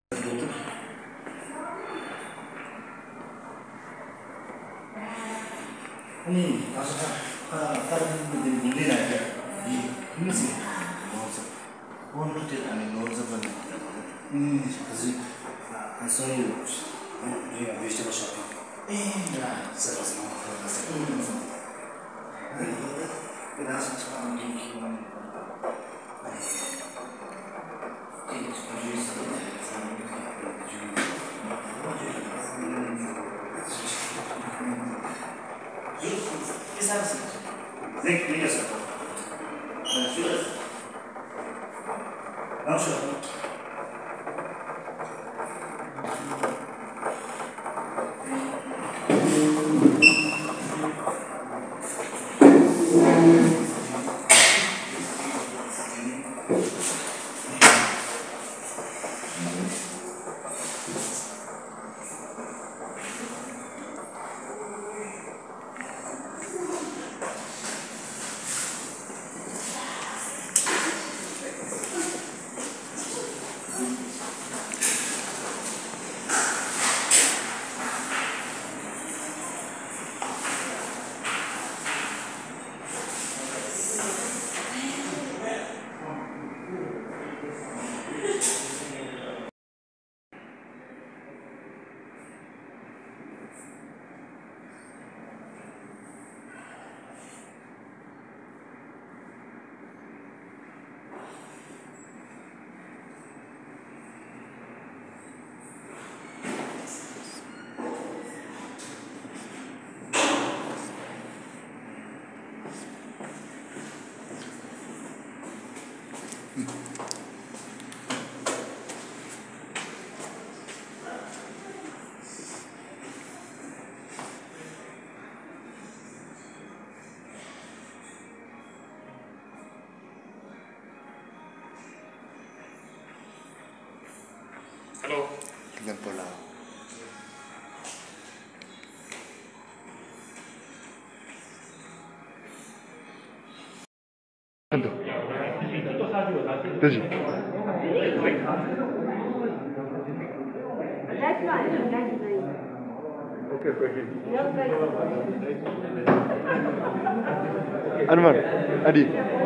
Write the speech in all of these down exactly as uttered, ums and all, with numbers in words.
아니, 가서 다른 분들이 문제는 아니야. 이 힘쓰기. 원 루트 안에 넣어서 보는 음, 그래서 한송이 우리가 vegetable shopping. 에, 나 서비스 너무 좋았어. 음. 그래서 참 기분 아니. 이게 좀 유스도 Think me as a I'm sure. Hello. Tignan po lang. Ano? Daji. Okay, okay. Ano man? Adi.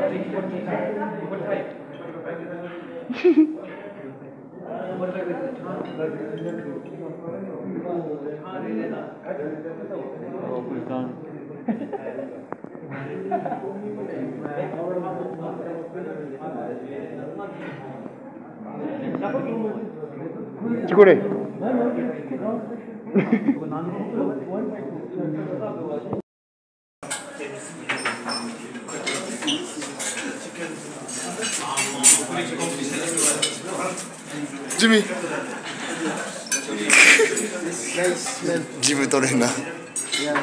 Cikure. Jimmy. Nice man. Jimmy Torena. Yeah.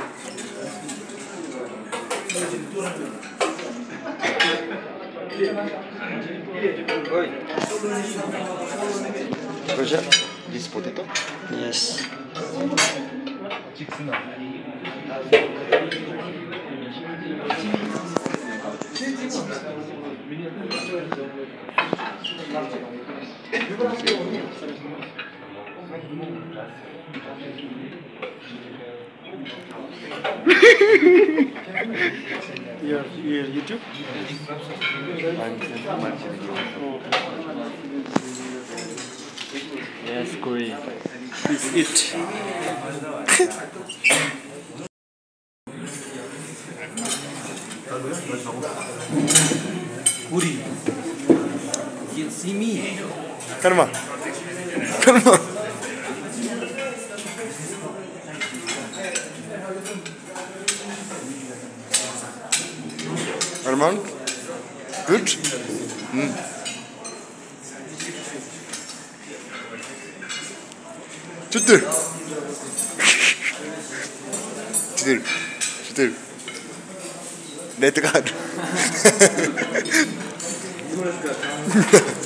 Roger, this potato? Yes. Your, your YouTube? Yes, Korea. It's it. Uri. You can see me. Karma. Karma. Arman? Good? Mm. Çıtır. Çıtır. Çıtır. Net card.